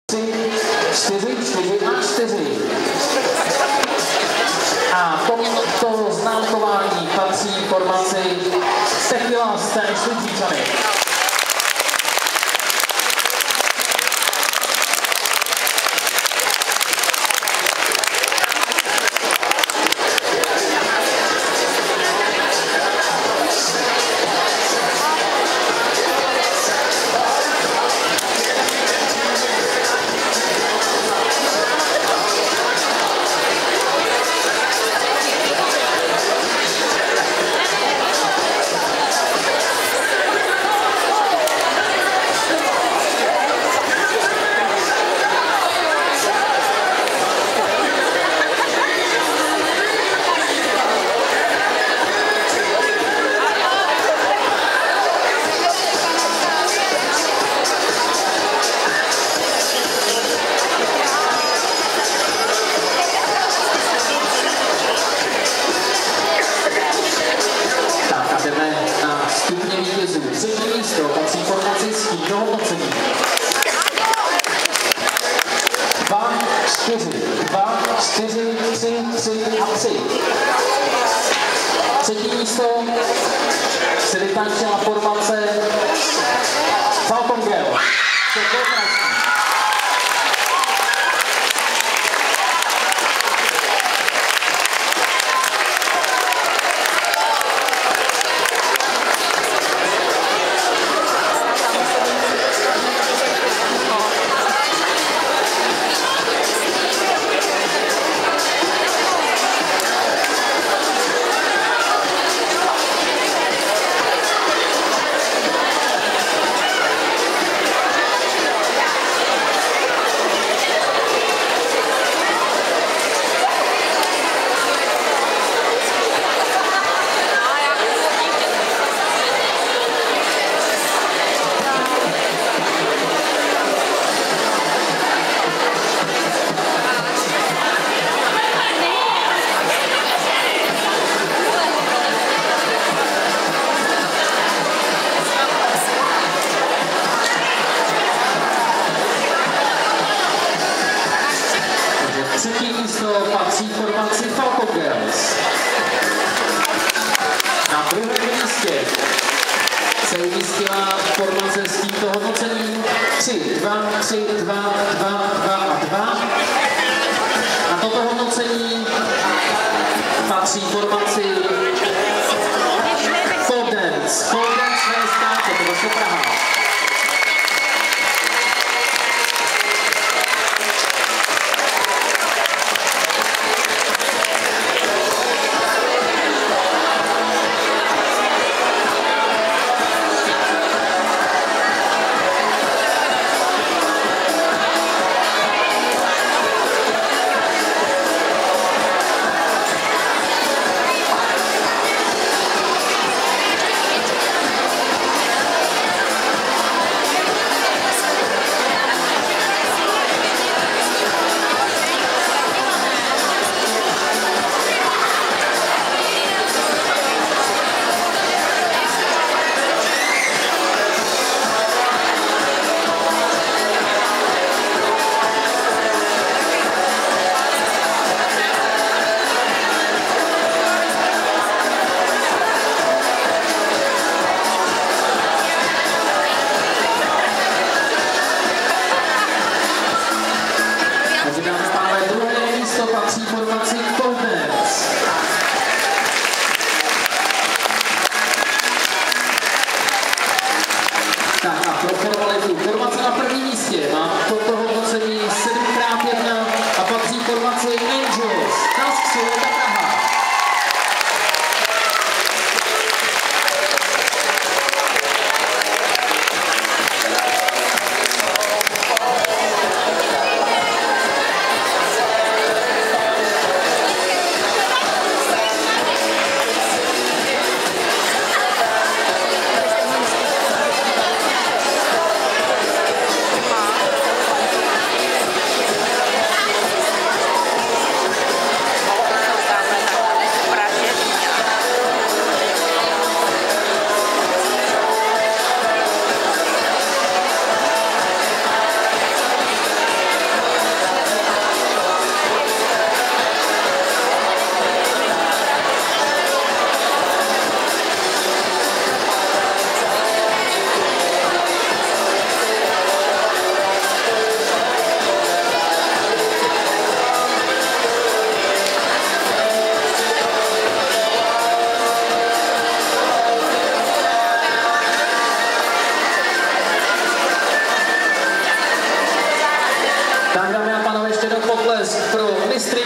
4 a 4. A tomto známkování patří formaci Tequila Stanley Sudíčany. Třetí místo patří formaci Skýtno hodnocení. 2, 4, 2, 4, 3, 3 a 3. Třetí místo se vytančila formace Falcon Girl. Třetí místo patří formaci Falcon Girls. Na druhém místě se umístila formace Skýtno hodnocení 3, 2, 3, 2, 2, 2 a 2. Na toto hodnocení patří formaci Folk Dance. Folk Dance VSK, to je Praha. Patří formaci Folk Dance. Tak a pro formalitu formace na prvním místě má toto hodnocení 7x1 a patří formaci Angels. Task Solita Praha.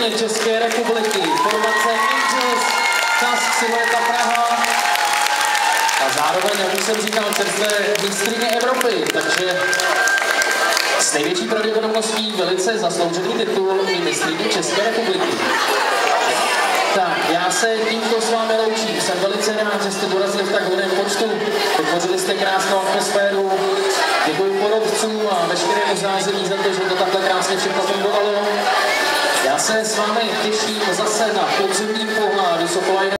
mistrkyně České republiky, formace Angels, Kask Silueta Praha a zároveň, jak už jsem říkal, čerstvé mistrkyně Evropy, takže s největší pravděpodobností velice zasloužený titul i mistrkyně České republiky. Tak, já se tímto s vámi loučím. Jsem velice rád, že jste dorazili v tak hodném počtu. Vytvořili jste krásnou atmosféru. Děkuji porodcům a veškerému zázemí za to, že to takhle krásně všechno fungovalo. Já se s vámi těším zase na podzimním poháru Sokolajna.